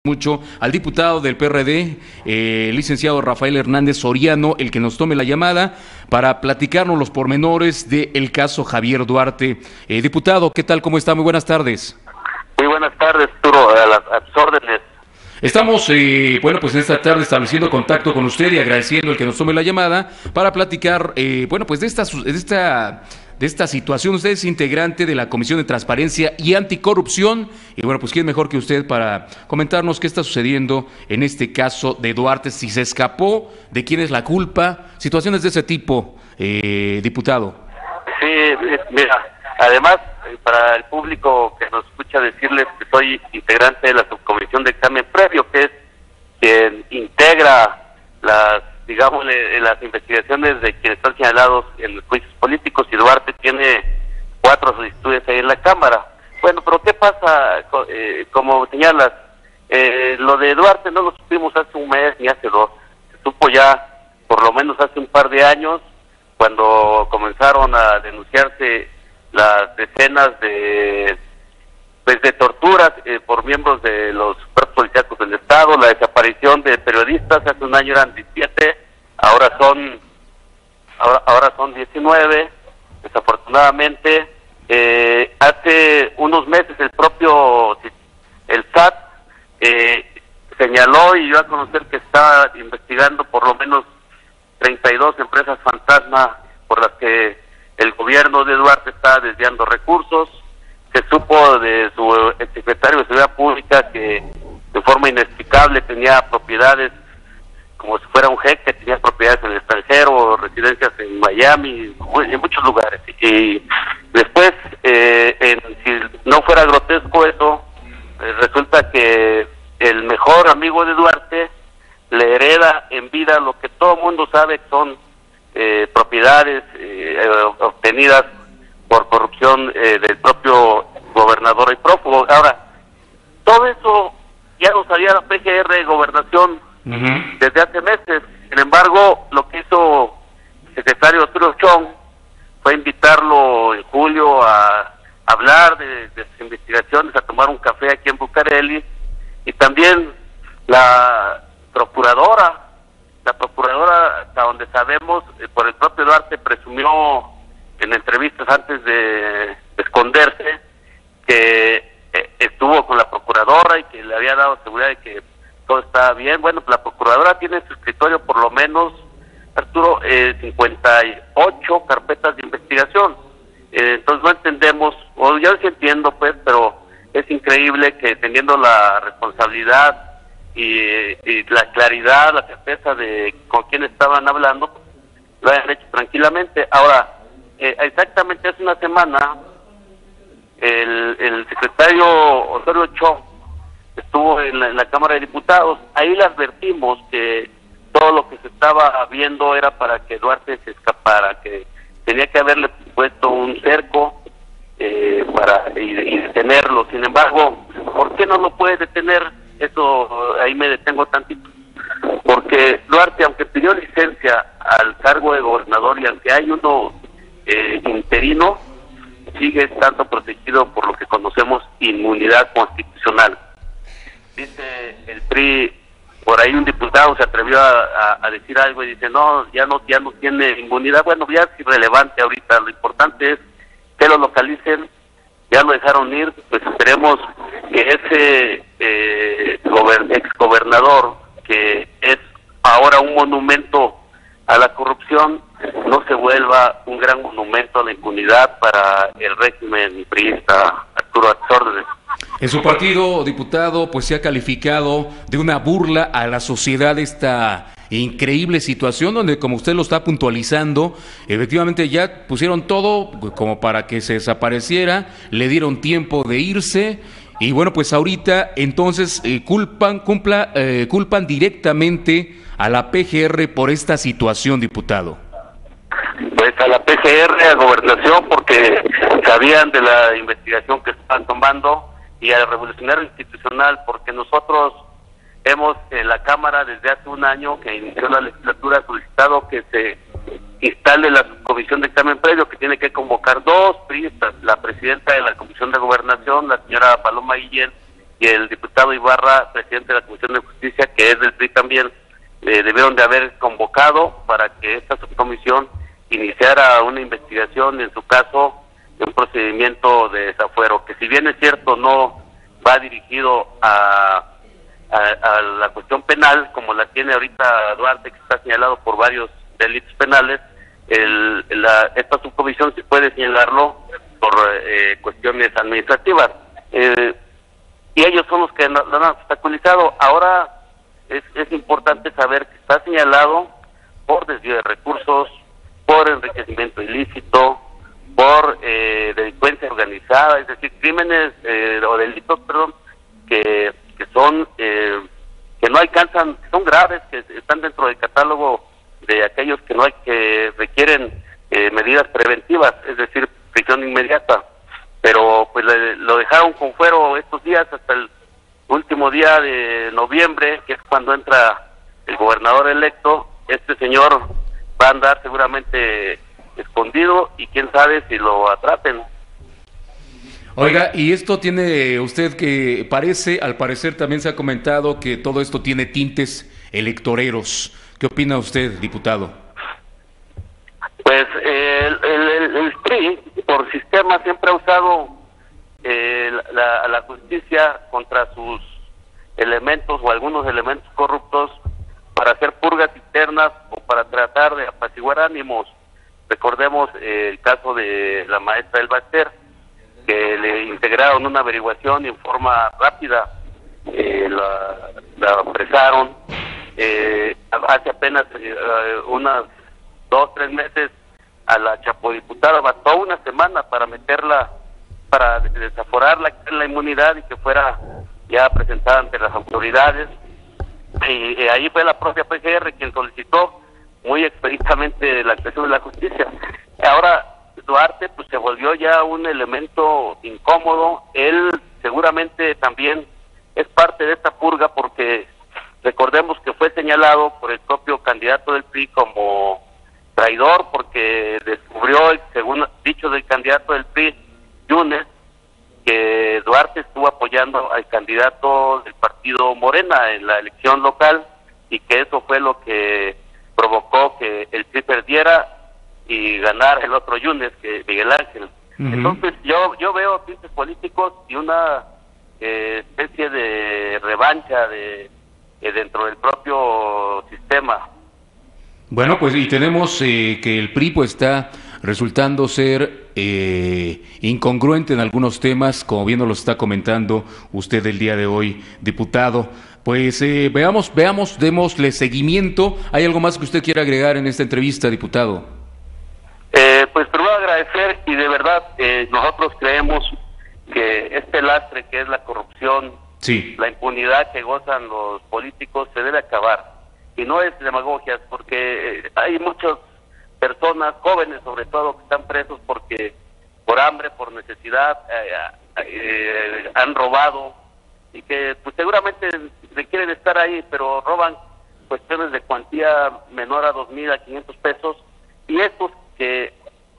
Mucho al diputado del PRD, licenciado Rafael Hernández Soriano, el que nos tome la llamada para platicarnos los pormenores del caso Javier Duarte. Diputado, ¿qué tal? ¿Cómo está? Muy buenas tardes. Muy buenas tardes, Arturo, a tus órdenes. Estamos, pues en esta tarde estableciendo contacto con usted y agradeciendo el que nos tome la llamada para platicar, pues de esta situación. Usted es integrante de la Comisión de Transparencia y Anticorrupción y pues quién mejor que usted para comentarnos qué está sucediendo en este caso de Duarte, si se escapó, de quién es la culpa, situaciones de ese tipo, diputado. Sí, mira, además, para el público que nos escucha, decirles que soy integrante de la subcomisión de examen previo, que es quien integra las investigaciones de quienes están señalados en los juicios políticos, y Duarte tiene 4 solicitudes ahí en la Cámara. Bueno, pero ¿qué pasa? Como señalas, lo de Duarte no lo supimos hace un mes ni hace 2, se supo ya por lo menos hace un par de años, cuando comenzaron a denunciarse las decenas de torturas por miembros de los cuerpos policíacos del Estado, la desaparición de periodistas. Hace un año eran 17, ahora son 19, desafortunadamente. Hace unos meses el SAT señaló y dio a conocer que está investigando por lo menos 32 empresas fantasma por las que el gobierno de Duarte está desviando recursos. Se supo de su exsecretario de Seguridad Pública que de forma inexplicable tenía propiedades, como si fuera un jeque, tenía propiedades en el extranjero, residencias en Miami, en muchos lugares. Y después, si no fuera grotesco eso, resulta que el mejor amigo de Duarte le hereda en vida lo que todo el mundo sabe que son propiedades obtenidas por corrupción del propio gobernador y prófugo. Ahora, todo eso ya lo sabía la PGR de Gobernación desde hace meses. Sin embargo, lo que hizo el secretario Arturo Chong fue invitarlo en julio a hablar de sus investigaciones, a tomar un café aquí en Bucareli, y también la procuradora, hasta donde sabemos, por el propio Duarte presumió en entrevistas antes de esconderse que estuvo con la procuradora y que le había dado seguridad de que todo estaba bien. Bueno, pues la procuradora tiene en su escritorio por lo menos, Arturo, 58 carpetas de investigación. Entonces no entendemos, o yo sí entiendo pues, pero es increíble que teniendo la responsabilidad y la claridad, la certeza de con quién estaban hablando, lo hayan hecho tranquilamente. Ahora, exactamente hace una semana, el secretario Osorio Chong estuvo en la Cámara de Diputados. Ahí le advertimos que todo lo que se estaba viendo era para que Duarte se escapara, que tenía que haberle puesto un cerco y detenerlo. Sin embargo, ¿por qué no lo puede detener? Eso, ahí me detengo tantito. Porque Duarte, aunque pidió licencia al cargo de gobernador y aunque hay uno interino, sigue estando protegido por lo que conocemos inmunidad constitucional. Dice el PRI, por ahí un diputado se atrevió a decir algo y dice, no, ya no tiene inmunidad. Bueno, ya es irrelevante ahorita, lo importante es que lo localicen. Ya lo dejaron ir, pues esperemos que ese exgobernador, que es ahora un monumento a la corrupción, no se vuelva un gran monumento a la impunidad para el régimen priista. Arturo, a tus órdenes. En su partido, diputado, pues se ha calificado de una burla a la sociedad esta increíble situación donde, como usted lo está puntualizando, efectivamente ya pusieron todo como para que se desapareciera, le dieron tiempo de irse y bueno, pues ahorita entonces culpan directamente a la PGR por esta situación, diputado. Pues a la PGR, a Gobernación, porque sabían de la investigación que están tomando, y al Revolucionario Institucional, porque nosotros hemos en la Cámara desde hace un año que inició la legislatura solicitado que se instale la comisión de examen previo, que tiene que convocar 2 priistas, la presidenta de la Comisión de Gobernación, la señora Paloma Guillén, y el diputado Ibarra, presidente de la Comisión de Justicia, que es del PRI también, debieron de haber convocado para que esta subcomisión iniciara una investigación, en su caso, de un procedimiento de desafuero, que si bien es cierto no va dirigido a la cuestión penal, como la tiene ahorita Duarte, que está señalado por varios delitos penales, esta subcomisión sí puede señalarlo por cuestiones administrativas. Y ellos son los que lo han obstaculizado. Ahora es importante saber que está señalado por desvío de recursos, por enriquecimiento ilícito, por delincuencia organizada, es decir, crímenes o delitos, perdón, que son que no alcanzan, que son graves, que están dentro del catálogo de aquellos que requieren medidas preventivas, es decir, prisión inmediata. Pero pues lo dejaron con fuero estos días hasta el último día de noviembre, que es cuando entra el gobernador electo. Este señor va a andar seguramente escondido y quién sabe si lo atrapen. Oiga, y esto tiene usted que al parecer también se ha comentado que todo esto tiene tintes electoreros. ¿Qué opina usted, diputado? Pues el PRI, por sistema, siempre ha usado la justicia contra sus elementos o algunos elementos corruptos para hacer purgas internas o para tratar de apaciguar ánimos. Recordemos el caso de la maestra Elba Ester, que le integraron una averiguación en forma rápida, la apresaron. Hace apenas unas 2-3 meses a la chapodiputada bastó una semana para meterla, para desaforarla, quitarle la inmunidad y que fuera ya presentada ante las autoridades. Y ahí fue la propia PGR quien solicitó muy expeditamente la actuación de la justicia. Ahora Duarte pues se volvió ya un elemento incómodo. Él seguramente también es parte de esta purga, porque recordemos que fue señalado por el propio candidato del PRI como traidor, porque descubrió, según dicho del candidato del PRI, Yunes, que Duarte estuvo apoyando al candidato del partido Morena en la elección local, y que eso fue lo que provocó que el PRI perdiera y ganara el otro Yunes, que Miguel Ángel. Uh-huh. Entonces yo veo tintes políticos y una especie de revancha dentro del propio sistema. Bueno, pues y tenemos que el PRI pues está resultando ser incongruente en algunos temas, como bien nos lo está comentando usted el día de hoy, diputado. Pues veamos, démosle seguimiento. ¿Hay algo más que usted quiera agregar en esta entrevista, diputado? Pues primero agradecer, y de verdad nosotros creemos que este lastre que es la corrupción, sí, la impunidad que gozan los políticos, se debe acabar. Y no es demagogia, porque hay muchas personas, jóvenes sobre todo, que están presos porque por hambre, por necesidad, han robado, y que pues seguramente requieren estar ahí, pero roban cuestiones de cuantía menor a 2,000 a 500 pesos, y estos que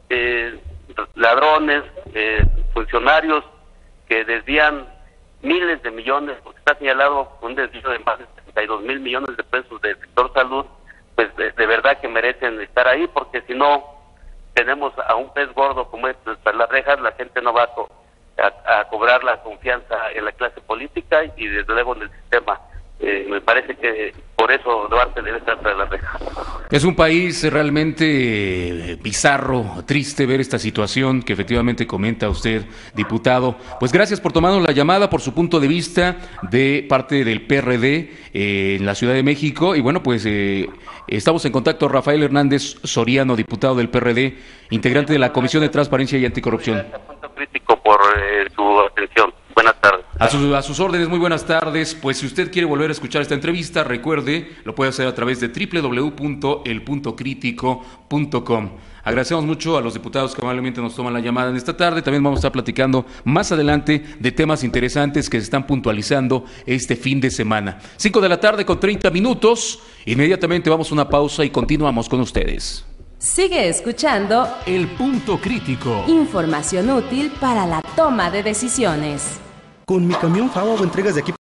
ladrones, funcionarios que desvían miles de millones, porque está señalado un desvío de más de 32,000 millones de pesos del sector salud, pues de verdad que merecen estar ahí, porque si no tenemos a un pez gordo como este tras las rejas, la gente no va a cobrar la confianza en la clase política y desde luego en el sistema. Me parece que por eso Duarte debe estar tras las rejas. Es un país realmente bizarro, triste ver esta situación que efectivamente comenta usted, diputado. Pues gracias por tomarnos la llamada, por su punto de vista de parte del PRD en la Ciudad de México. Y bueno, pues estamos en contacto. Rafael Hernández Soriano, diputado del PRD, integrante de la Comisión de Transparencia y Anticorrupción. Punto crítico por su atención. Buenas tardes. A sus órdenes, muy buenas tardes. Pues si usted quiere volver a escuchar esta entrevista, recuerde, lo puede hacer a través de www.elpuntocritico.com. Agradecemos mucho a los diputados que amablemente nos toman la llamada en esta tarde. También vamos a estar platicando más adelante de temas interesantes que se están puntualizando este fin de semana. 5 de la tarde con 30 minutos. Inmediatamente vamos a una pausa y continuamos con ustedes. Sigue escuchando El Punto Crítico. Información útil para la toma de decisiones. Con mi camión FAO hago entregas de aquí